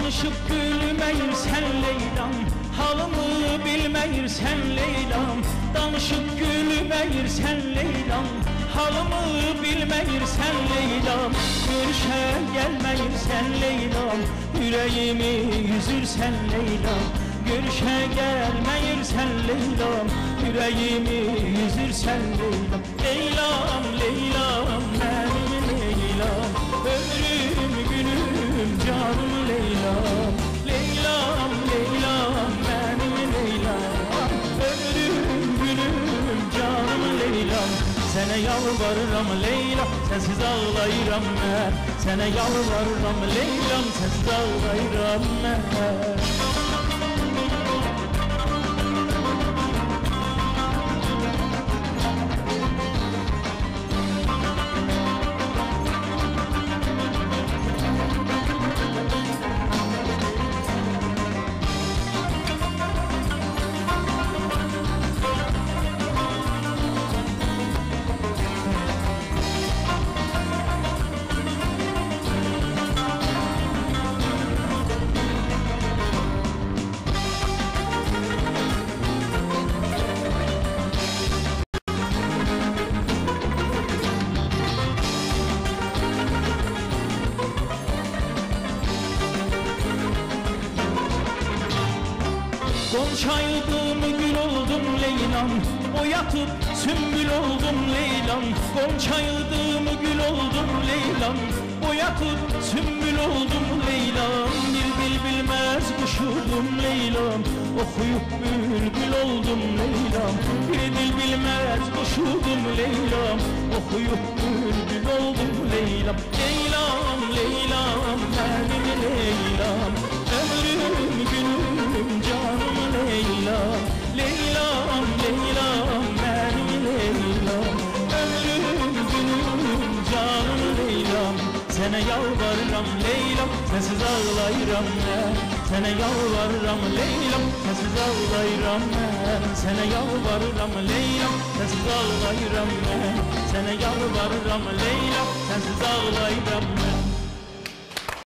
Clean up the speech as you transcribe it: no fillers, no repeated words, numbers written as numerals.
Danışıp gülmeyirsen Leylam, halımı bilmeyirsen Leylam. Danışıp gülmeyirsen Leylam, halımı bilmeyirsen Leylam. Görüşe gelmeyirsen Leylam, yüreğimi yüzürsen Leylam. Görüşe gelmeyirsen Leylam, yüreğimi yüzürsen Leylam. Leylam, Leylam, benim Leylam, ömrüm, günüm, canım Leylam. Leylam, Leylam, benim Leylam, ömrüm, günüm, canım Leylam. Sene yalvarıram Leylam, sensiz ağlayıram ben. Sene yalvarıram Leylam, sensiz ağlayıram ben. Gonçaydım gül oldum Leylam, boyatıp sümbül oldum Leylam. Gonçaydım gül oldum Leylam, boyatıp sümbül oldum Leylam. Bir dil bilmez kuşudum Leylam, okuyup bülbül oldum Leylam. Bir dil bilmez kuşudum Leylam, okuyup bülbül oldum Leylam. Leylam, Leylam, benim Leylam, ömrüm, günüm, canım Leylam. Leylam, Leylam, benim Leylam, ömrüm, günüm, canım Leylam. Sene yalvarıram Leylam, sensiz ağlayıram ben. Sene yalvarıram Leylam, sensiz ağlayıram ben. Sene yalvarıram Leylam, sensiz ağlayıram ben. Sene yalvarıram Leylam, sensiz ağlayıram ben.